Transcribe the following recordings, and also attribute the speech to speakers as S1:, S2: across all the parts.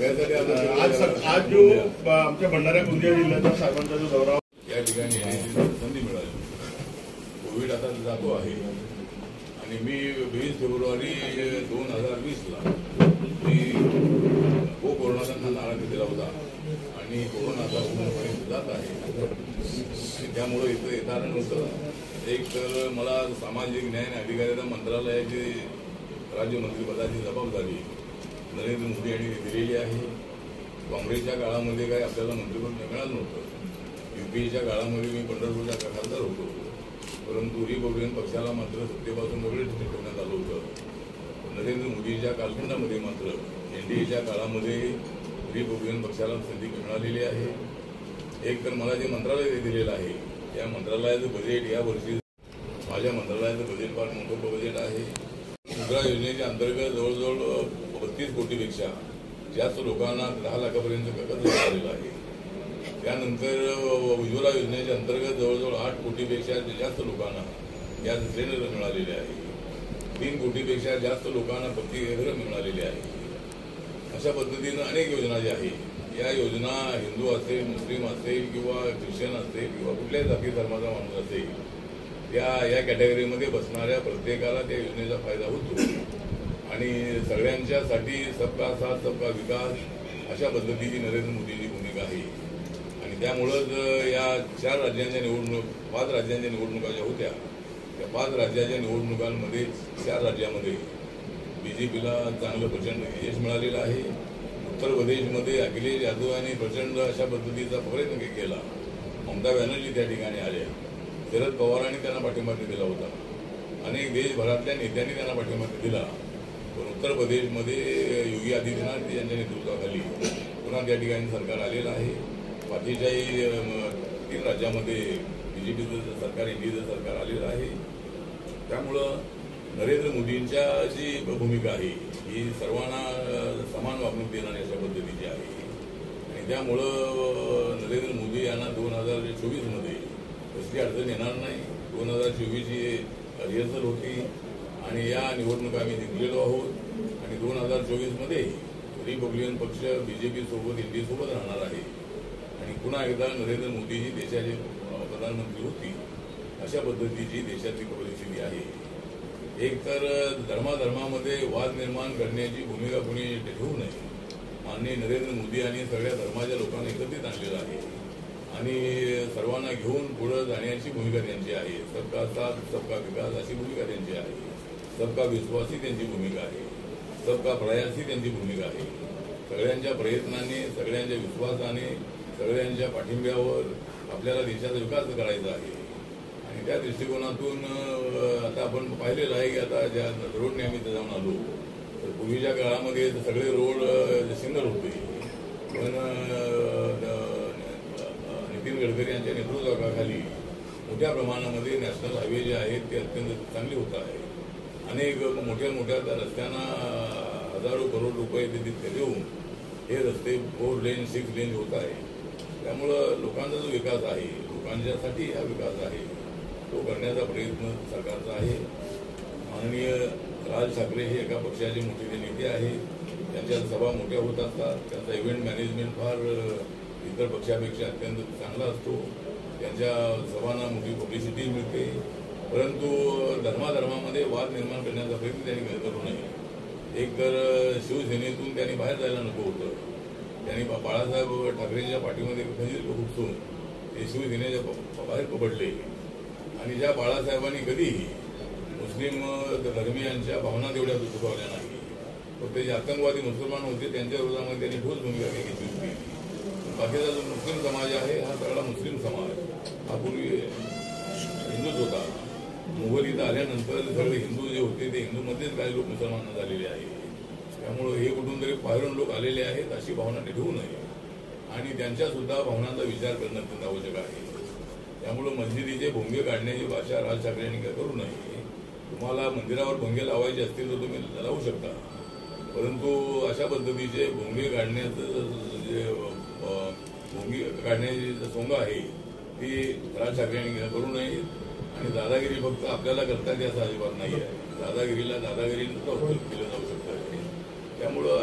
S1: आज जो आमच्या भंडारा गोंदिया जिल्ह्याचा साहेबांचा जो दौरा
S2: या ठिकाणी येण्याची संधी मिळाली. कोविड आता जातो आहे आणि मी 20 फेब्रुवारी 2020ला मी कोरोनाचा नारा दिला होता आणि कोरोना आता पूर्णपणे जात आहे आणि त्यामुळे इथं येताना नव्हतं. एक तर मला सामाजिक न्याय आणि अधिकारिता मंत्रालयाची राज्यमंत्रीपदाची जबाबदारी नरेंद्र मोदी यांनी दिलेली आहे. काँग्रेसच्या काळामध्ये काही आपल्याला मंत्रिपद मिळालं नव्हतं. युपीएच्या काळामध्ये मी पंढरपूरच्या खासदार होतो, परंतु रिपब्लिकन पक्षाला मात्र सत्तेपासून वेगळे ठेवण्यात आलं होतं. नरेंद्र मोदीच्या कालखंडामध्ये मात्र एनडीएच्या काळामध्ये रिपब्लिकन पक्षाला संधी मिळालेली आहे. एक तर मला जे मंत्रालय दिलेलं आहे, या मंत्रालयाचं बजेट यावर्षी माझ्या मंत्रालयाचं बजेट फार मोठं बजेट आहे. मुद्रा योजनेच्या अंतर्गत जवळजवळ 32 कोटीपेक्षा जास्त लोकांना 10 लाखापर्यंत कर्ज मिळालेलं आहे. त्यानंतर उज्ज्वला योजनेच्या अंतर्गत जवळजवळ 8 कोटीपेक्षा जास्त लोकांना गॅस सिलेंडर मिळालेले आहे. 3 कोटीपेक्षा जास्त लोकांना पक्की घरं मिळालेली आहे. अशा पद्धतीनं अनेक योजना ज्या आहेत, या योजना हिंदू असेल, मुस्लिम असेल किंवा ख्रिश्चन असेल किंवा कुठल्याही जाती धर्माचा माणूस असेल, या कॅटेगरीमध्ये बसणाऱ्या प्रत्येकाला त्या योजनेचा फायदा होतो आणि सगळ्यांच्यासाठी सबका साथ सबका विकास अशा पद्धतीची नरेंद्र मोदींची भूमिका आहे. आणि त्यामुळंच या 4 राज्यांच्या 5 राज्यांच्या निवडणुका ज्या होत्या, त्या 5 राज्याच्या निवडणुकांमध्ये 4 राज्यामध्ये बीजेपीला चांगलं प्रचंड यश मिळालेलं आहे. उत्तर प्रदेशमध्ये अखिलेश यादव यांनी प्रचंड अशा पद्धतीचा प्रयत्न केला. ममता बॅनर्जी त्या ठिकाणी आल्या, शरद पवारांनी त्यांना पाठिंबा दिला होता, अनेक देशभरातल्या नेत्यांनी त्यांना पाठिंबा दिला. पण उत्तर प्रदेशमध्ये योगी आदित्यनाथ यांच्या नेतृत्वाखाली पुन्हा त्या ठिकाणी सरकार आलेलं आहे. बाकीच्याही 3 राज्यामध्ये बीजेपीचं सरकार, एनडीएचं सरकार आलेलं आहे. त्यामुळं नरेंद्र मोदींच्या जी भूमिका आहे ही सर्वांना समान वागणूक देणारी अशा पद्धतीची आहे आणि त्यामुळं नरेंद्र मोदी यांना 2024मध्ये कसली अडचण येणार नाही. 2024ची रिहर्सल होती आणि या निवडणुका आम्ही जिंकलेलो आहोत आणि 2024मध्ये रिपब्लिकन पक्ष बीजेपी सोबत एनडीए राहणार आहे आणि पुन्हा एकदा नरेंद्र मोदीजी देशाचे प्रधानमंत्री होती अशा पद्धतीची देशाची परिस्थिती आहे. एक तर धर्माधर्मामध्ये वाद निर्माण करण्याची भूमिका कुणी ठेवू नये. माननीय नरेंद्र मोदी यांनी सगळ्या धर्माच्या लोकांना एकत्रित आणलेलं आहे आणि सर्वांना घेऊन पुढे जाण्याची भूमिका त्यांची आहे. सबका साथ सबका विकास अशी भूमिका त्यांची आहे. सबका विश्वास ही त्यांची भूमिका आहे. सबका प्रयास ही त्यांची भूमिका आहे. सगळ्यांच्या प्रयत्नाने, सगळ्यांच्या विश्वासाने, सगळ्यांच्या पाठिंब्यावर आपल्याला देशाचा विकास करायचा आहे आणि त्या दृष्टिकोनातून आता आपण पाहिलेलं आहे की आता ज्या रोडने आम्ही जाऊन आलो तर पूर्वीच्या काळामध्ये सगळे रोड सिंगल होते, पण नितीन गडकरी यांच्या नेतृत्वाखाली मोठ्या प्रमाणामध्ये नॅशनल हायवे जे आहेत ते अत्यंत चांगले होत आहे. अनेक मोठ्या त्या रस्त्यांना हजारो करोड रुपये तिथे देऊन हे रस्ते 4 लेन 6 लेन होत आहे. त्यामुळं लोकांचा जो विकास आहे, लोकांच्यासाठी हा विकास आहे, तो करण्याचा प्रयत्न सरकारचा आहे. माननीय राज ठाकरे हे एका पक्षाचे मोठे नेते आहेत. त्यांच्या सभा मोठ्या होत असतात. त्यांचा इव्हेंट मॅनेजमेंट फार इतर पक्षापेक्षा अत्यंत चांगला असतो. त्यांच्या सभांना मोठी पब्लिसिटी मिळते. परंतु धर्माधर्मामध्ये वाद निर्माण करण्याचा प्रयत्न त्यांनी करू नये. एक तर शिवसेनेतून त्यांनी बाहेर जायला नको होतं. त्यांनी बाळासाहेब ठाकरेंच्या पाठीमध्ये खंजीर खुपसून ते शिवसेनेच्या बाहेर पडले आणि ज्या बाळासाहेबांनी कधीही मुस्लिम धर्मीयांच्या भावना तेवढ्या दुखावल्या नाही. फक्त जे आतंकवादी मुसलमान होते त्यांच्या विरोधामध्ये त्यांनी ठोस भूमिका घेतली होती. बाकीचा जो मुस्लिम समाज आहे हा सगळा मुस्लिम समाज हा पूर्वी हिंदूच होता. मुघल इथं आल्यानंतर सगळे हिंदू जे होते ते हिंदूमध्येच काही लोक मुसलमान झालेले आहेत. त्यामुळं हे कुठून तरी बाहेरून लोक आलेले आहेत अशी भावना ठेवू नये आणि त्यांच्या सुद्धा भावनांचा विचार करणं अत्यंत आवश्यक आहे. त्यामुळं मस्जिदीचे भोंगे काढण्याची भाषा राज ठाकरे यांनी करू नये. तुम्हाला मंदिरावर भोंगे लावायचे असतील तर तुम्ही लावू शकता, परंतु अशा पद्धतीचे भोंगे काढण्याचं जे भोंगे काढण्याची सोंग आहे ती राज ठाकरे यांनी करू नये आणि दादागिरी फक्त आपल्याला करता येते असं अजिबात नाही आहे. दादागिरीला दादागिरीनं केलं जाऊ शकतं. त्यामुळं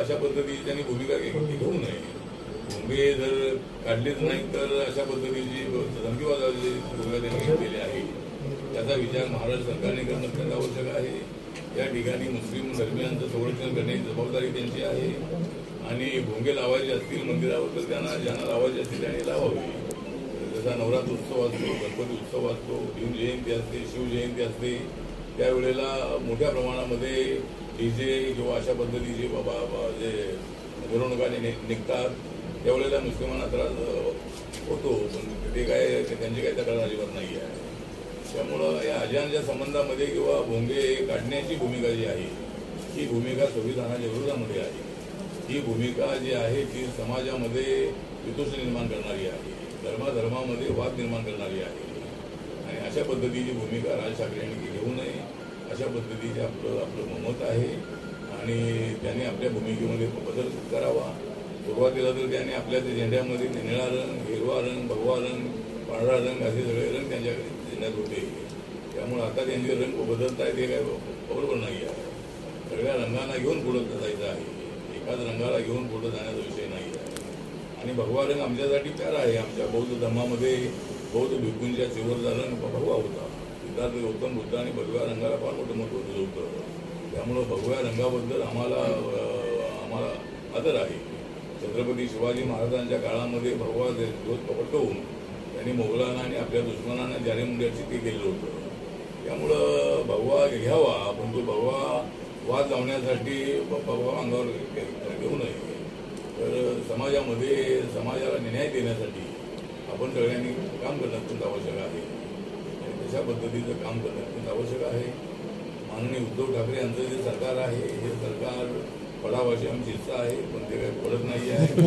S2: अशा पद्धतीची त्यांनी भूमिका घेऊ नये. भोंगे जर काढलेच नाही तर अशा पद्धतीची धमकीवादाची भूमिका त्यांनी घेतलेली आहे. त्याचा विचार महाराष्ट्र सरकारने करणं अत्यंत आवश्यक आहे. या ठिकाणी मुस्लिम धर्मियांचं संरक्षण करण्याची जबाबदारी त्यांची आहे. आणि भोंगे लावायचे असतील मंदिरावर तर त्यांना ज्यांना लावायचे असतील त्यांनी लावावे. जसा नवरात्र उत्सव असतो, गणपती उत्सव असतो, भीम जयंती असते, शिवजयंती असते, त्यावेळेला मोठ्या प्रमाणामध्ये डीजे किंवा अशा पद्धतीचे जे मिरवणुका निघतात त्यावेळेला मुस्लिमांना त्रास होतो. पण ते काय त्यांची काही तक्रार अजिबात नाही आहे. त्यामुळं या अजानच्या संबंधामध्ये किंवा भोंगे काढण्याची भूमिका जी आहे ही भूमिका संविधानाच्या विरोधामध्ये आहे. ही भूमिका जी आहे ती समाजामध्ये वितोष निर्माण करणारी आहे, धर्माधर्मामध्ये वाद निर्माण करणारी आहे. आणि अशा पद्धतीची भूमिका राज ठाकरे यांनी घेऊ नये. अशा पद्धतीचे आपलं मत आहे आणि त्यांनी आपल्या भूमिकेमध्ये बदल करावा. सुरुवातीला तर त्यांनी आपल्या झेंड्यामध्ये निळा रंग, हिरवा रंग, भगवा रंग, पांढरा रंग असे सगळे रंग त्यांच्याकडे झेंड्यात होते. त्यामुळे आता त्यांचे रंग बदलतायत हे काय बरोबर नाही आहे. सगळ्या रंगांना घेऊन पुढे जायचं आहे. एकाच रंगाला घेऊन पुढे जाण्याचा विषय नाही आहे. आणि भगवा रंग आमच्यासाठी प्यारा आहे. आमच्या बौद्ध धर्मामध्ये बौद्ध भिक्खूंच्या चिवरचा रंग भगवा होता. सिद्धार्थ गौतम बुद्ध आणि भगव्या रंगाला फार मोठं महत्त्व दिलं होतं. त्यामुळं भगव्या रंगाबद्दल आम्हाला आदर आहे. छत्रपती शिवाजी महाराजांच्या काळामध्ये भगवा ध्वज पटवून त्यांनी मोगलांना आणि आपल्या दुश्मनांना जारीमुंड्याची ते केलं होतं. त्यामुळं भगवा घ्यावा, पण तो भगवा वाद लावण्यासाठी भगवा अंगावर घेऊ नये. तर समाजाला न्याय देण्यासाठी आपण सगळ्यांनी काम करणं अत्यंत आवश्यक आहे. आणि तशा पद्धतीचं काम करणं अत्यंत आवश्यक आहे. माननीय उद्धव ठाकरे यांचं जे सरकार आहे हे सरकार पडावाशी आमची इच्छा आहे, पण ते काही पडत नाही आहे.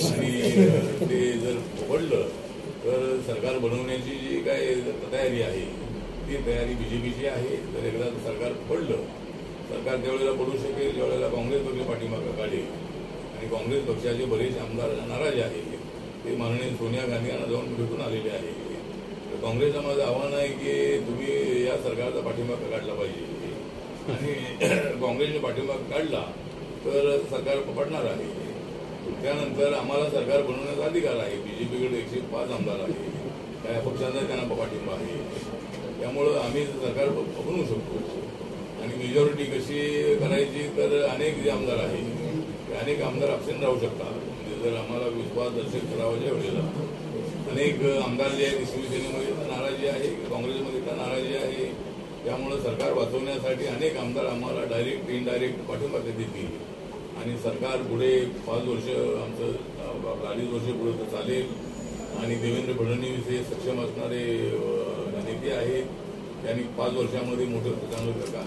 S2: आणि ते जर पडलं तर सरकार बनवण्याची जी काय तयारी आहे ती तयारी बीजेपीची आहे. जर एकदा सरकार पडलं, सरकार त्यावेळेला पडू शकेल ज्यावेळेला काँग्रेस पक्ष पाठिंबा काढेल. आणि काँग्रेस पक्षाचे बरेच आमदार नाराज आहेत. ते माननीय सोनिया गांधी यांना जाऊन भेटून आलेले आहे. तर काँग्रेसचं माझं आव्हान आहे की तुम्ही या सरकारचा पाठिंबा काढला पाहिजे. आणि काँग्रेसने पाठिंबा काढला तर सरकार पडणार आहे. त्यानंतर आम्हाला सरकार बनवण्याचा अधिकार आहे. बीजेपीकडे 105 आमदार आहे. त्या पक्षांचा त्यांना पाठिंबा आहे. त्यामुळं आम्ही सरकार बनवू शकतो. आणि मेजॉरिटी कशी करायची तर अनेक जे आमदार आहेत ते अनेक आमदार अबसेंट राहू शकतात. म्हणजे जर आम्हाला विश्वासदर्शक ठरावाच्या वेळेला अनेक आमदार जे आहेत शिवसेनेमध्ये नाराजी आहे, काँग्रेसमध्ये तर नाराजी आहे. त्यामुळं सरकार वाचवण्यासाठी अनेक आमदार आम्हाला डायरेक्ट इनडायरेक्ट पाठिंबा देतील. आणि सरकार पुढे 5 वर्ष आमचं 2.5 वर्ष पुढे चालेल. आणि देवेंद्र फडणवीस हे सक्षम असणारे नेते आहेत. त्यांनी 5 वर्षामध्ये मोठं चांगलं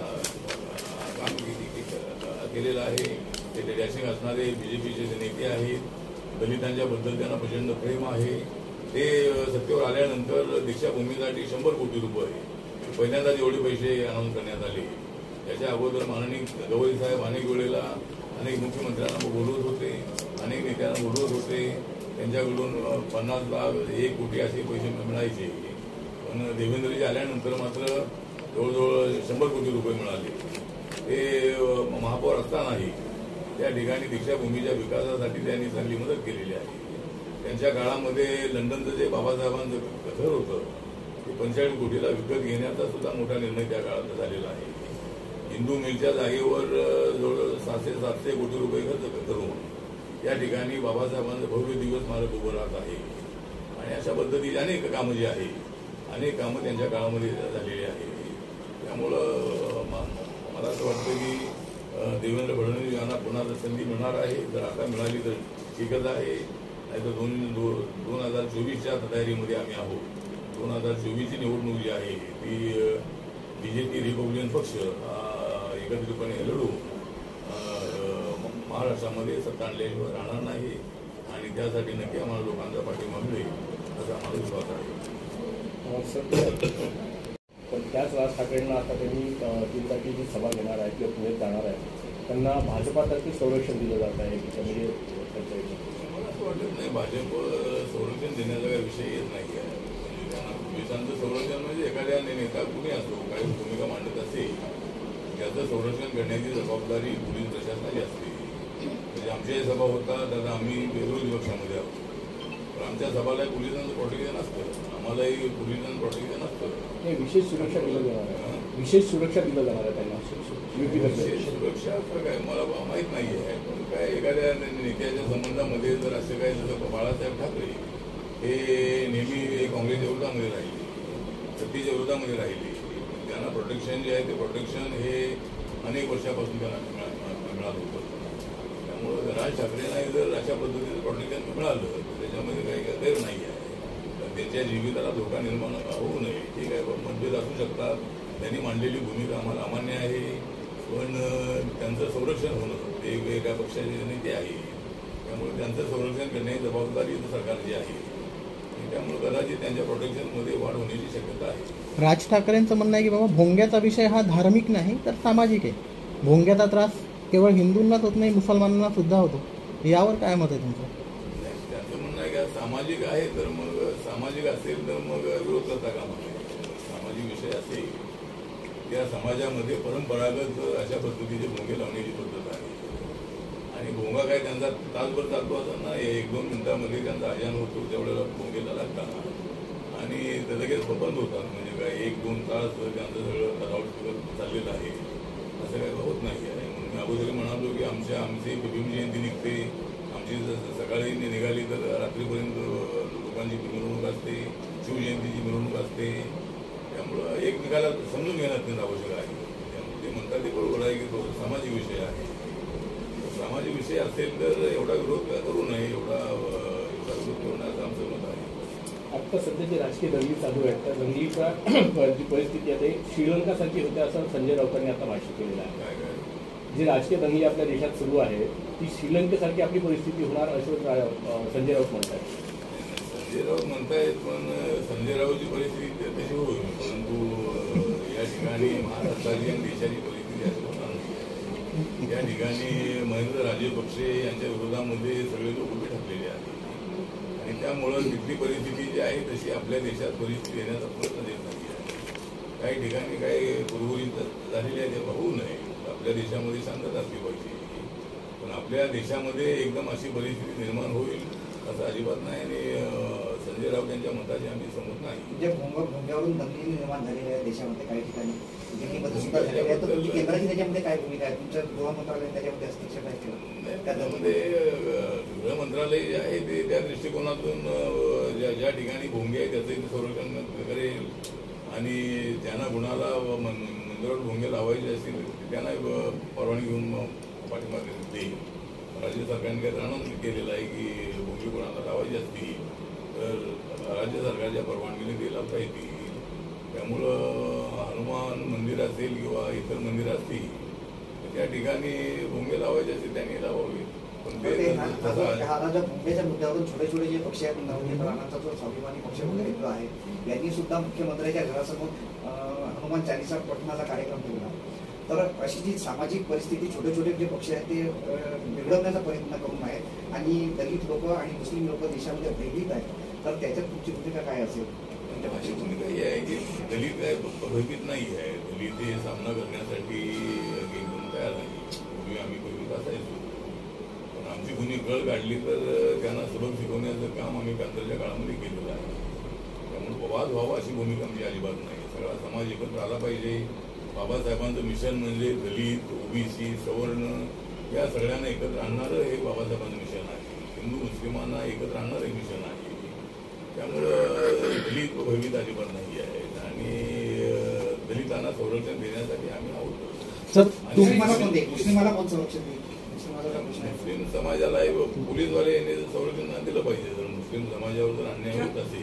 S2: काम केलेलं आहे. ते डॅशिंग असणारे बीजेपीचे नेते आहेत. दलितांच्याबद्दल त्यांना प्रचंड प्रेम आहे. ते सत्तेवर आल्यानंतर दीक्षाभूमीसाठी 100 कोटी रुपये पहिल्यांदाच एवढे पैसे अनाऊन्स करण्यात आले. त्याच्या अगोदर माननीय गवई साहेब अनेक वेळेला अनेक मुख्यमंत्र्यांना बोलवत होते, अनेक नेत्यांना बोलवत होते. त्यांच्याकडून 50 लाख 1 कोटी असे पैसे मिळायचे. पण देवेंद्रजी आल्यानंतर मात्र जवळजवळ 100 कोटी रुपये मिळाले. ते महापौर असतानाही त्या ठिकाणी दीक्षाभूमीच्या विकासासाठी त्यांनी चांगली मदत केलेली आहे. त्यांच्या काळामध्ये लंडनचं जे बाबासाहेबांचं घर होतं ते 45 कोटीला विकत घेण्याचा सुद्धा मोठा निर्णय त्या काळात झालेला आहे. हिंदू मिलच्या जागेवर जवळ 700 कोटी रुपये खर्च करून या ठिकाणी बाबासाहेबांचं भव्य दिवस स्मारक उभं राहत आहे. आणि अशा पद्धतीची अनेक कामं जी आहे अनेक कामं त्यांच्या काळामध्ये झालेली आहे. त्यामुळं मला असं वाटतं की देवेंद्र फडणवीस यांना पुन्हा संधी मिळणार आहे. जर आता मिळाली तर ठीकच आहे. नाहीतर 2024च्या तयारीमध्ये आम्ही आहोत. 2024ची निवडणूक जी आहे ती बीजेपी रिपब्लिकन पक्ष एकत्रितपणे लढू महाराष्ट्रामध्ये सत्ता आणल्याशिवाय राहणार नाही. आणि त्यासाठी नक्की आम्हाला लोकांचा पाठिंबा मिळेल असा आम्हाला विश्वास आहे.
S3: पण त्याच राज ठाकरेंना आता त्यांनी दिल्लीसाठी जी सभा घेणार आहे किंवा पुण्यात जाणार आहे त्यांना भाजपातर्फे संरक्षण दिलं जात आहे की म्हणजे
S2: मला असं वाटत नाही भाजप संरक्षण देण्याचा काही विषय येत नाही आहे. म्हणजे त्यांना पोलिसांचं संरक्षण म्हणजे एखाद्या नेता कुणी असो काही भूमिका मांडत असेल त्याचं संरक्षण करण्याची जबाबदारी पोलीस प्रशासनाची असते. म्हणजे आमच्याही सभा होतात. आता आम्ही विरोधी पक्षामध्ये आहोत, पण आमच्या सभालाही पोलिसांचं प्रोटेक्शन असतं, आम्हालाही पोलिसांचं प्रोटेक्शन असतं.
S3: विशेष सुरक्षा दिलं जाणार आहे, विशेष सुरक्षा दिलं जाणार आहे त्यांना.
S2: विशेष सुरक्षा असं काय मला माहीत नाही आहे, पण काय एखाद्या नेत्याच्या संबंधामध्ये जर असं काय, जसं बाळासाहेब ठाकरे हे नेहमी काँग्रेसच्या विरोधामध्ये राहिले, सत्तेच्या विरोधामध्ये राहिले, त्यांना प्रोटेक्शन जे आहे ते प्रोटेक्शन हे अनेक वर्षापासून त्यांना मिळालं होतं. त्यामुळं राज ठाकरेंना जर अशा पद्धतीचं प्रोटेक्शन मिळालं तर त्याच्यामध्ये काही गैर नाही आहे. त्यांच्या जीविताला धोका निर्माण होऊ नये, ठीक आहे, मतभेद असू शकतात, त्यांनी मांडलेली भूमिका आम्हाला अमान्य आहे, पण त्यांचं संरक्षण होणं वेगवेगळ्या पक्षाचे नेते आहे, त्यामुळे त्यांचं संरक्षण करण्याची जबाबदारी सरकारची आहे. त्यामुळे कदाचित त्यांच्या प्रोटेक्शनमध्ये वाढ होण्याची शक्यता आहे.
S4: राज ठाकरेंचं म्हणणं आहे की बाबा भोंग्याचा विषय हा धार्मिक नाही तर सामाजिक आहे. भोंग्याचा त्रास केवळ हिंदूंनाच होत नाही, मुसलमानांना सुद्धा होतो. यावर काय मत आहे तुमचं?
S2: त्यांचं म्हणणं आहे की सामाजिक आहे, तर मग सामाजिक असेल तर मग विरोध करता कामा नये. सामाजिक विषय असेल, त्या समाजामध्ये परंपरागत अशा पद्धतीचे भोंगे लावण्याची पद्धत आहे, आणि भोंगा काय त्यांचा तासभर चालतो असं ना, 1-2 मिनिटांमध्ये त्यांचा अजान होतो, तेवढ्याला भोंगेला लागतात आणि ते लगेच बंद होतात. म्हणजे काय 1-2 तास त्यांचं सगळं सजावट चाललेलं आहे, असं काही होत नाही आहे. म्हणून मी अगोदर म्हणालो की आमची भीमजयंती निघते, आमची सकाळी निघाली तर रात्रीपर्यंत लोकांची मिरवणूक असते, शिवजयंतीची मिरवणूक असते, त्यामुळं एकमेकाला समजून घेणं अत्यंत आवश्यक आहे. त्यामुळे ते म्हणतात ते बरोबर आहे की तो सामाजिक विषय आहे. सामाजिक विषय असेल तर एवढा विरोध करू नये, एवढा विरोध करण्याचं आमचं मत आहे.
S3: आता सध्या जी राजकीय दंगली चालू आहेत त्या दंगलीचा जी परिस्थिती आहे ते श्रीलंकासारखी होते असं संजय राऊतांनी आता भाष्य केलेलं आहे. जी राजकीय दंगली आपल्या देशात सुरू आहे ती श्रीलंकेसारखी आपली परिस्थिती होणार असं संजय राऊत म्हणतात.
S2: संजय राऊत म्हणतायत, पण संजय राऊतची परिस्थिती तशी होईल, परंतु या ठिकाणी महाराष्ट्राची आणि देशाची परिस्थिती अशी होणार नाही. या ठिकाणी महेंद्र राजेपक्षे यांच्या विरोधामध्ये सगळे लोक उभे ठाकलेले आहेत, आणि त्यामुळं तिथली परिस्थिती जी आहे तशी आपल्या देशात परिस्थिती येण्याचा प्रयत्न देत नाही आहे. काही ठिकाणी काही कुरबुरी झालेली आहे ते होऊ नये. आपल्या देशामध्ये शांतता असली पाहिजे, पण आपल्या देशामध्ये एकदम अशी परिस्थिती निर्माण होईल असं अजिबात नाही, आणि संजय राऊत यांच्या मताचे आम्ही समजत नाही.
S5: म्हणजे भोंग्यावरून दंगली निर्माण झालेल्या आहे देशामध्ये, काही ठिकाणी दिल्लीमध्ये सुद्धा झालेल्या आहे, तर तुमची केंद्राची त्याच्यामध्ये काय भूमिका आहे? तुमच्या गृह मंत्रालयाने त्याच्यामध्ये हस्तक्षेप आहे केला?
S2: त्यामध्ये गृह मंत्रालय जे आहे ते त्या दृष्टिकोनातून ज्या ठिकाणी भोंगे आहे त्याचं संरक्षण करेल, आणि ज्यांना कुणाला मंदिरावर भोंगे लावायचे असतील त्यांना परवानगी घेऊन पाठीमागे देईल. राज्य सरकारने काही अनाउन्स केलेलं आहे की भोंगे कोणाला लावायचे असतील तर राज्य सरकारच्या परवानगीने दिला पाहिजे. त्यामुळं हनुमान मंदिर असेल किंवा इतर मंदिर असतील त्या ठिकाणी भोंगे लावायचे असतील त्यांनी लावावे. पण ते
S5: भोंग्याच्या मुद्द्यावरून छोटे छोटे जे पक्ष आहेत, नवनीत राणांचा जो स्वाभिमानी पक्ष वगैरे जो आहे, यांनी सुद्धा मुख्यमंत्र्यांच्या घरासमोर हनुमान चालीसा पठणाचा कार्यक्रम केला. तर अशी जी सामाजिक परिस्थिती छोटे छोटे जे पक्ष आहेत ते बिघडवण्याचा प्रयत्न करून आहेत, आणि दलित लोक आणि मुस्लिम लोक देशामध्ये भयभीत आहेत, तर त्याच्यात तुमची भूमिका काय असेल?
S2: माझी भूमिका ही आहे की दलित काय भयभीत नाही आहे, दलित हे सामना करण्यासाठी एकदम तयार आहे. पूर्वी आम्ही भयभीत असायचो, पण आमची कुणी कळ काढली तर त्यांना सबक शिकवण्याचं काम आम्ही कांतरच्या काळामध्ये केलेलं आहे. त्यामुळे वाद व्हावा अशी भूमिका आमची अजिबात नाही. सगळा समाज एकत्र आला पाहिजे. बाबासाहेबांचं मिशन म्हणजे दलित, ओबीसी, सवर्ण या सगळ्यांना एकत्र आणणारं हे बाबासाहेबांचं मिशन आहे. हिंदू मुस्लिमांना एकत्र आणणारं एक मिशन आहे. त्यामुळं दलित भयभीत अजिबात नाही आहेत, आणि दलितांना संरक्षण देण्यासाठी आम्ही आहोत.
S5: मुस्लिमाला कोण संरक्षण देईल?
S2: मुस्लिम समाजाला पोलीसवाले यांनी संरक्षण दिलं पाहिजे. जर मुस्लिम समाजावर जर अन्याय होत असेल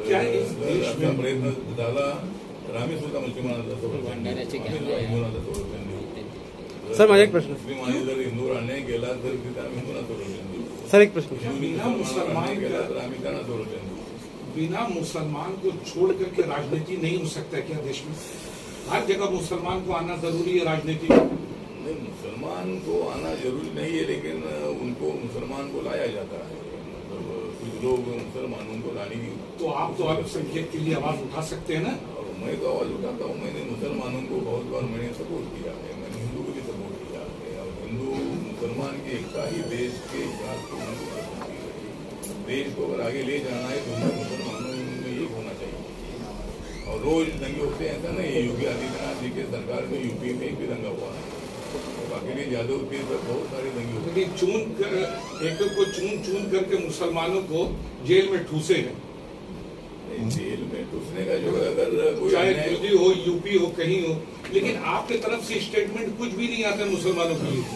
S2: तर असा प्रयत्न झाला तर आम्ही सुद्धा मुस्लिमांना संरक्षण हिंदूंना संरक्षण देऊ.
S4: सर माझा एक प्रश्न,
S2: मुस्लिमांनी जर हिंदूवर अन्याय केला तर तिथे आम्ही हिंदूंना संरक्षण देऊ.
S4: सर एक प्रश्न,
S2: अन्याय केला तर आम्ही त्यांना संरक्षण देऊ.
S6: बिना मुसलमान को छोड़ करके राजनीति नहीं हो सकता क्या देश में? हर जगह मुसलमान को आना जरूरी है राजनीति में?
S2: नहीं, मुसलमान को आना जरूरी नहीं है, लेकिन उनको मुसलमान को लाया जाता है. मतलब कुछ लोग मुसलमानों को लाने की,
S6: तो आप तो अल्पसंख्यक के लिए आवाज उठा सकते हैं ना?
S2: और मैं तो आवाज उठाता हूँ. मैंने मुसलमानों को बहुत बार मैंने सपोर्ट किया है, मैंने हिंदू को भी सपोर्ट किया है, और हिंदू मुसलमान की एकता ही देश के विकास को मजबूत करती है। देश को अगर आगे ले जाना है तो हमें मुसलमानों में एक होना चाहिए। और रोज दंगे होते हैं, ऐसा नहीं है। योगी आदित्यनाथ जी के सरकार में यूपी में एक भी दंगा हुआ है, बाकी यादव के तो बहुत सारे दंगे होते हैं।
S6: एक को चून करके मुसलमानों को जेल में ठूसे हैं।
S2: जेल में ठूसने का जो अगर कोई
S6: चाहे दिल्ली हो, यूपी हो, कहीं हो, लेकिन आपके तरफ से स्टेटमेंट कुछ भी नहीं आता मुसलमानों के लिए।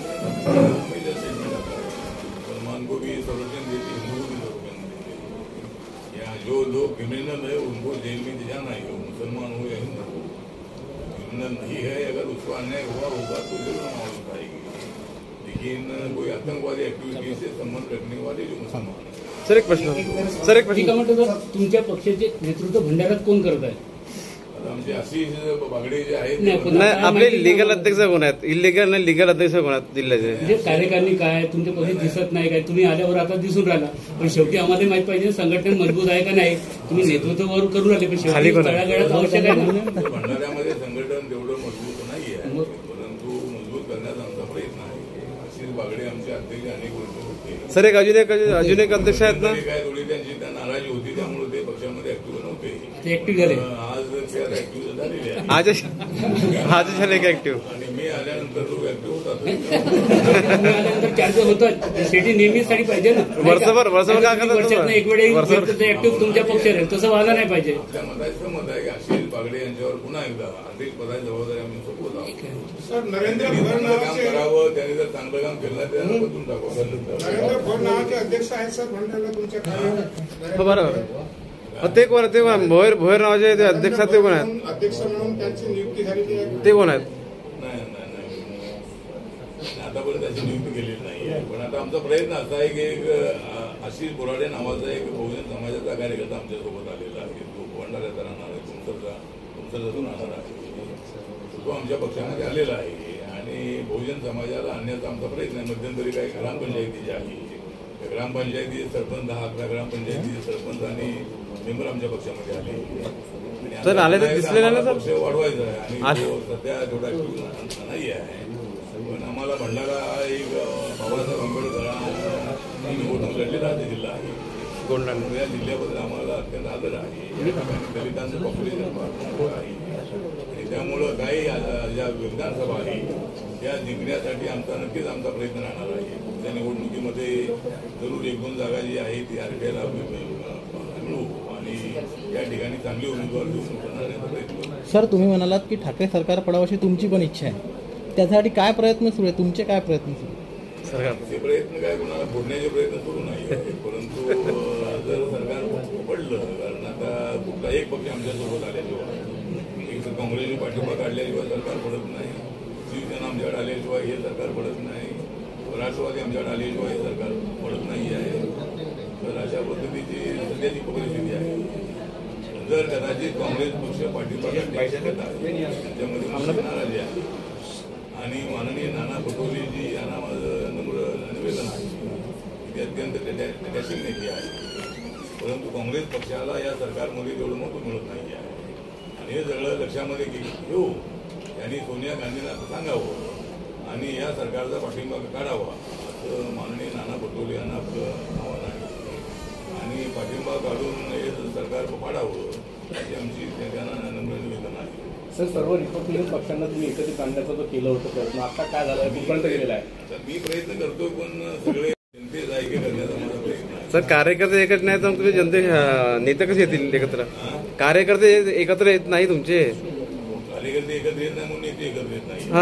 S2: मुसलमान को भी संरक्षण देती, हिंदू को भी संरक्षण देती। यहाँ जो लोग क्रिमिनल है उनको जेल में जाना ही हो, मुसलमान हो या हिंदू हो। क्रिमिनल नहीं है, अगर उसको अन्याय हुआ होगा तो जरूर मालूम उठाएगी। लेकिन कोई आतंकवादी एक्टिविटी से संबंध रखने वाले जो मुसलमान है।
S7: सर एक प्रश्न
S3: तुमच्या पक्षाचे नेतृत्व भंडाऱ्यात कोण करत आहे?
S2: आमचे आशिष बागडे जे आहेत
S7: नाही, आपले लिगल अध्यक्ष कोण आहेत? इलिगल नाही, लिगल अध्यक्ष कोण आहेत जिल्ह्याचे?
S3: म्हणजे कार्यकारिणी काय तुमच्या पक्षात दिसत नाही काय? तुम्ही आल्यावर आता दिसून राहिला, पण शेवटी आम्हाला माहित पाहिजे संघटना मजबूत आहे का नाही. तुम्ही नेतृत्वावर करून राहिले, पण शेवटी तळागाळात आवश्यक आहे ना.
S2: भंडाऱ्यामध्ये संघटन तेवढं मजबूत नाही आहे, परंतु मजबूत करण्याचा आमचा प्रयत्न आहे. आशिष बागडे आमचे अध्यक्ष अनेक वर्ष होते.
S7: सर एक अजून एक अध्यक्ष आहेत ना,
S2: काय थोडी त्यांची नाराजी होती, त्यामुळे ते पक्षामध्ये ऍक्टिव्ह नव्हते.
S3: ऍक्टिव्ह झाले
S2: आज ते ऍक्टिव्ह झालेले आहे.
S7: आज झाले का ऍक्टिव्ह?
S2: आणि मी आल्यानंतर तो ऍक्टिव्ह होता.
S3: आल्यानंतर चार्ज होतात, शेवटी नेहमीसाठी पाहिजे ना.
S7: वर्षभर काय करतात?
S3: वर्षात एक वेळ ऍक्टिव्ह तुमच्या पक्षात आहे, तसं व्हायला नाही पाहिजे.
S2: आपल्या मताचं मत आहे की आशिष बागडे यांच्यावर पुन्हा एकदा अध्यक्ष पदाची जबाबदारी आम्ही सोपवत आहोत.
S6: सर नरेंद्र
S2: काम करावं, त्यांनी जर चांगलं काम केलं त्यांना बदलून टाकावं.
S6: नावाचे अध्यक्ष आहेत सर भंडाऱ्याला तुमच्या
S7: बरोबर. ते कोण आहेत? ते भोयर नावाचे ते अध्यक्ष आहेत, ते कोण आहेत?
S6: अध्यक्ष म्हणून त्यांची नियुक्ती झालेली आहे.
S7: ते कोण आहेत?
S2: नाही आतापर्यंत त्याची नियुक्ती केलेली नाही आहे. पण आता आमचा प्रयत्न असा आहे की एक आशिष बोराडे नावाचा एक बहुजन समाजाचा कार्यकर्ता आमच्यासोबत आलेला आहे. तो भंडाऱ्यात राहणार आहे, तुमचं राहणार आहे. तो आमच्या पक्षामध्ये आलेला आहे आणि बहुजन समाजाला आणण्याचा आमचा प्रयत्न आहे. मध्यंतरी काही ग्रामपंचायती जी आहे, ग्रामपंचायती सरपंच 10-11 ग्रामपंचायतीचे सरपंच आणि मेंबर आमच्या पक्षामध्ये आले.
S7: सर आले तर दिसले नाही ना सर?
S2: पक्ष वाढवायचा आहे आणि तो सध्या थोडा नाही आहे. पण आम्हाला भंडारा हा एक बाबासाहेब आंबेडकर निवडणूक लढलेला जिल्हा आहे. या जिल्ह्याबद्दल आम्हाला अत्यंत आदर आहे. दलितांचं पॉप्युलेशन आहे आणि त्यामुळं काही ज्या विधानसभा आहे त्या जिंकण्यासाठी नक्कीच आमचा प्रयत्न राहणार आहे. त्या निवडणुकीमध्ये जरूर 1-2 जागा जी आहे ती आरटीआयला मिळवू आणि या ठिकाणी चांगली उमेदवार देऊन करण्याचा प्रयत्न करू.
S4: सर तुम्ही म्हणालात की ठाकरे सरकार पडावं अशी तुमची पण इच्छा आहे, त्यासाठी काय प्रयत्न सुरू आहे? तुमचे काय प्रयत्न सुरू आहे?
S2: ते प्रयत्न काय कोणाला फोडण्याचे प्रयत्न सुरू नाही, परंतु जर सरकार पडलं, कारण आता कुठला एक पक्ष आमच्यासोबत आल्याशिवाय, एक काँग्रेसने पाठिंबा काढल्याशिवाय सरकार पडत नाही, शिवसेना आमच्याकडे आल्याशिवाय हे सरकार पडत नाही, राष्ट्रवादी आमच्याकडे आल्याशिवाय हे सरकार पडत नाही आहे. तर अशा पद्धतीची सध्याची परिस्थिती आहे. जर कदाचित काँग्रेस पक्ष पाठिंबा त्याच्यामध्ये नाराजी आहे आणि माननीय नाना पटोलेजी यांना माझं नम्र निवेदन आहे ते अत्यंत त्याची नेते आहे, परंतु काँग्रेस पक्षाला या सरकारमध्ये तेवढं महत्व मिळत नाही आहे आणि हे सगळं लक्षामध्ये घेऊ यांनी सोनिया गांधींना सांगावं आणि या सरकारचा पाठिंबा काढावा असं माननीय नाना पटोले यांना आपलं आव्हान आहे आणि पाठिंबा काढून हे सरकार पाडावं अशी आमची त्यांना नम्र निवेदन आहे.
S3: सर सर्व रिपब्लिकन पक्षांना तुम्ही एकत्रित आणण्याचा जो केलं होतं प्रयत्न, आता काय झालं, कुठपर्यंत गेलेला आहे?
S2: मी प्रयत्न करतो पण सगळे जनतेच ऐक्य करण्याचा माझा प्रयत्न आहे.
S7: सर कार्यकर्ते एकत्र नाही तर तुम्ही नेते कसे येतील एकत्र? कार्यकर्ते एकत्र येत नाही तुमचे,
S2: कार्यकर्ते एकत्र येत नाही म्हणून नेते एकत्र येत नाही.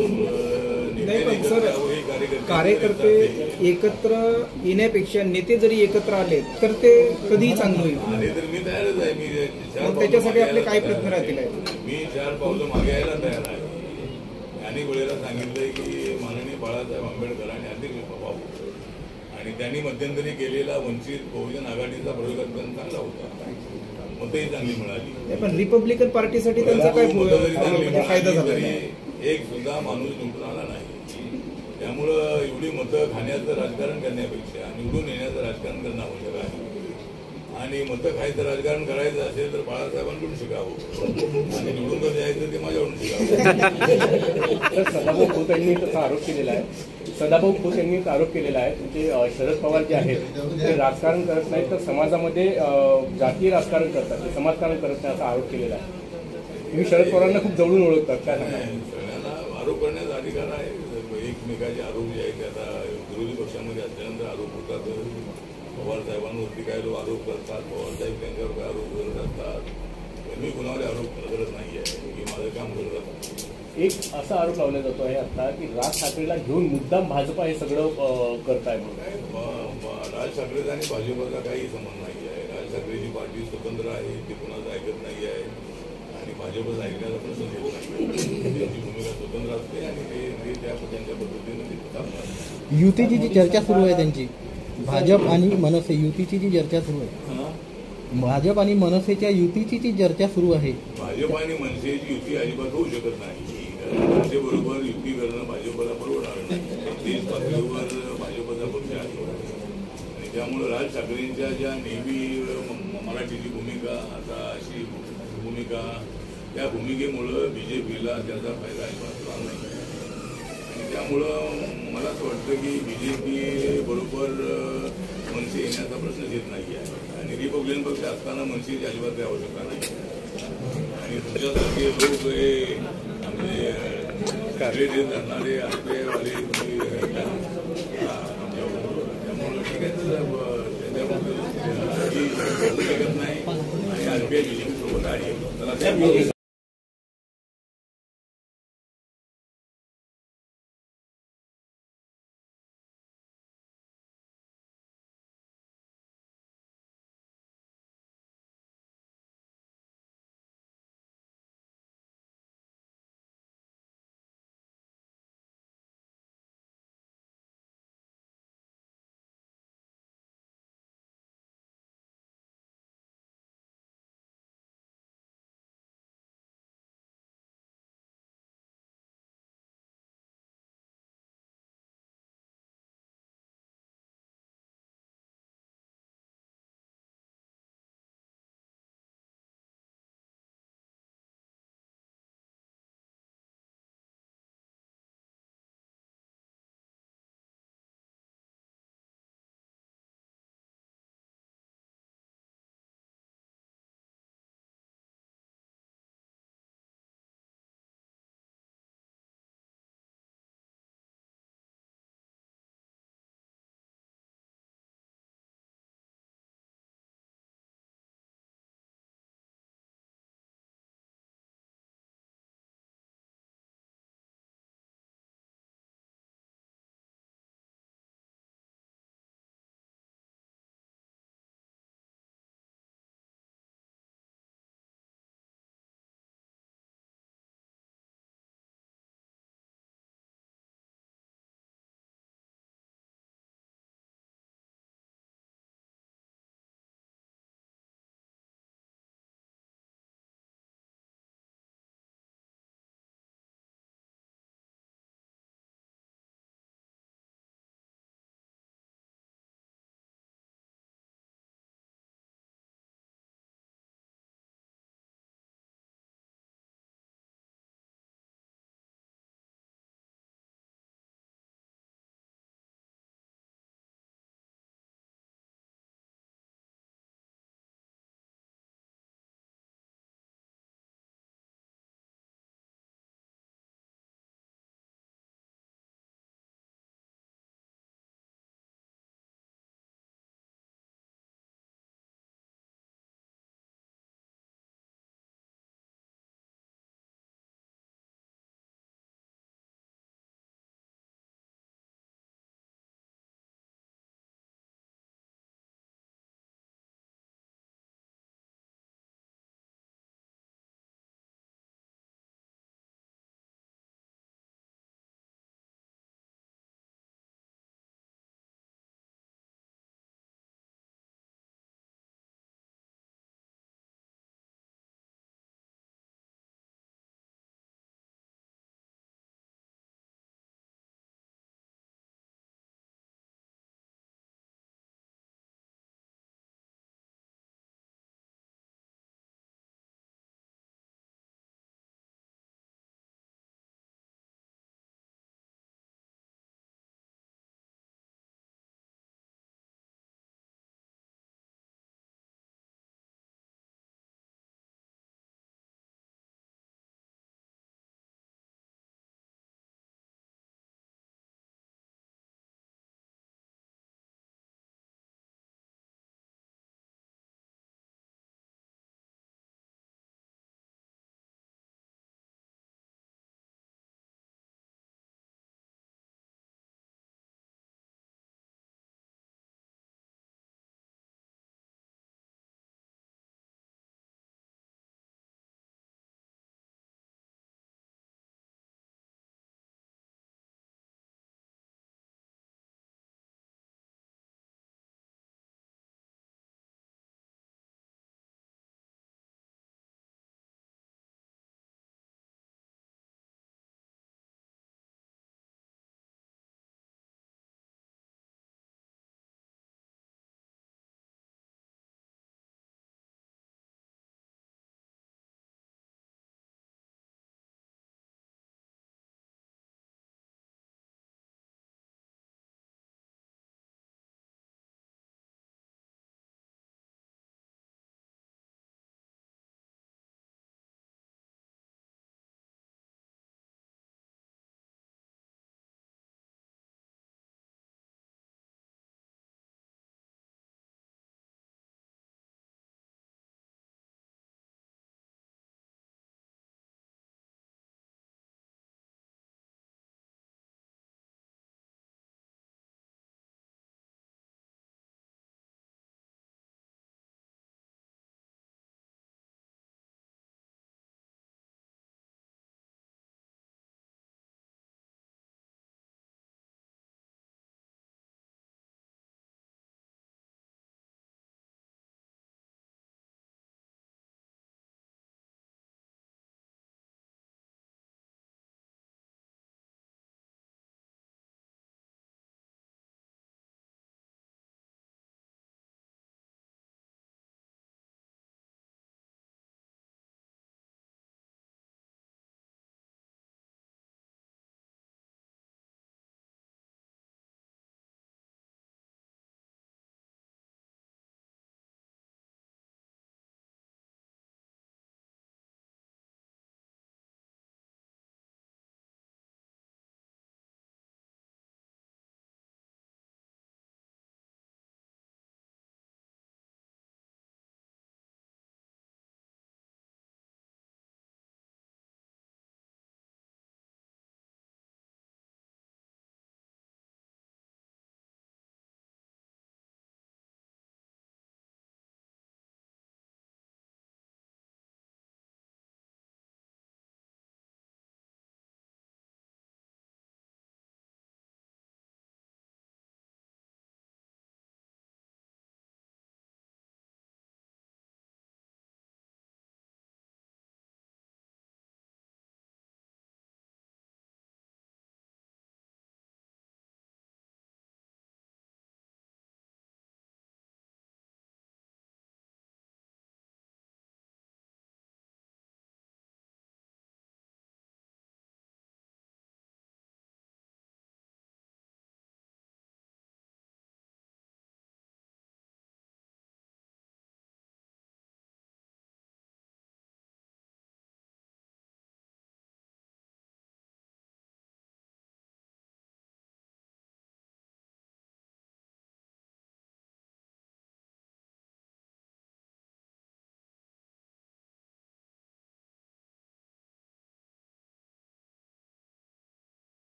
S8: कार्यकर्ते एकत्र येण्यापेक्षा नेते जरी एकत्र आले तर ते कधीही चांगलं होईल.
S2: आले तर मी तयारच आहे. मी
S8: त्याच्यासाठी आपले काय प्रयत्न राहतील?
S2: मी 4 पावलं मागे यायला तयार आहे. अनेक वेळेला सांगितलंय की माननीय बाळासाहेब आंबेडकर आणि अध्यक्ष बाबू आणि त्यांनी मध्यंतरी केलेला वंचित बहुजन आघाडीचा प्रयोग अत्यंत चांगला होता, मतही चांगली मिळाली.
S8: पण रिपब्लिकन पार्टीसाठी त्यांचा काय फायदा झाला?
S2: एक सुद्धा माणूस निवडून आला नाही. त्यामुळं एवढी मतं खाण्याचं राजकारण करण्यापेक्षा निवडून येण्याचं राजकारण करणं आवश्यक आहे आणि म्हणतं काहीतरी राजकारण करायचं असेल तर बाळासाहेबांकडून शिकावं आणि निवडून कसं यायचं ते माझ्याकडून शिकावं.
S3: तर सदाभाऊ खोत यांनी तसा आरोप केलेला आहे. सदाभाऊ खोत यांनी आरोप केलेला आहे म्हणजे शरद पवार जे आहेत ते राजकारण करत नाहीत तर समाजामध्ये जातीय राजकारण करतात, ते समाजकारण करत नाही असा आरोप केलेला आहे. तुम्ही शरद पवारांना खूप जवळून ओळखतात काय सांगा?
S2: सगळ्यांना आरोप करण्याचा अधिकार आहे. एकमेकाचे आरोप जे आहेत ते आता विरोधी पक्षामध्ये असल्यानंतर आरोप होतात. पवार साहेबांवरती काय लोक आरोप करतात, पवार साहेब त्यांच्यावर काय आरोप करत असतात. मी कुणावर आरोप करत नाही आहे, मी माझं काम करत असतो.
S3: एक असा आरोप लावला जातो आहे आता की राज ठाकरेला घेऊन मुद्दाम भाजपा हे सगळं करताय म्हणून.
S2: राज ठाकरेचा आणि भाजपचा काही संबंध नाही आहे. राज ठाकरेची पार्टी स्वतंत्र आहे, ते कुणाचं ऐकत नाही आहे आणि भाजपचं ऐकण्याचा पण संभव नाही. त्यांची भूमिका स्वतंत्र असते आणि ते त्या त्यांच्या पद्धतीने ते चालतात.
S4: युतीची जी चर्चा सुरू आहे त्यांची, भाजप आणि मनसे युतीची जी चर्चा सुरू आहे, भाजप आणि मनसेच्या युतीची जी चर्चा सुरू आहे,
S2: भाजप आणि मनसेची युती अजिबात होऊ शकत नाही. मनसेबरोबर युती करणं भाजपला परवडणार नाही. देश पातळीवर भाजपचा पक्ष आहे आणि त्यामुळे राज ठाकरेंच्या ज्या नेहमी मराठीची भूमिका आता अशी भूमिका, त्या भूमिकेमुळं बीजेपीला त्याचा फायदा अजिबात नाही. आणि त्यामुळं मला असं वाटतं की बीजेपी बरोबर मनसे येण्याचा प्रश्नच येत नाही आहे आणि रिपब्लिकन पक्ष असताना मनसेची अजिबात काही आवश्यकता नाही. आणि तुमच्यासारखे लोक हे म्हणजे कार्य करणारे आरपीआयवाले त्यामुळं ठीक आहे, त्याच्याबद्दल नाही आणि आरपीआय बीजेपी सोबत आहे.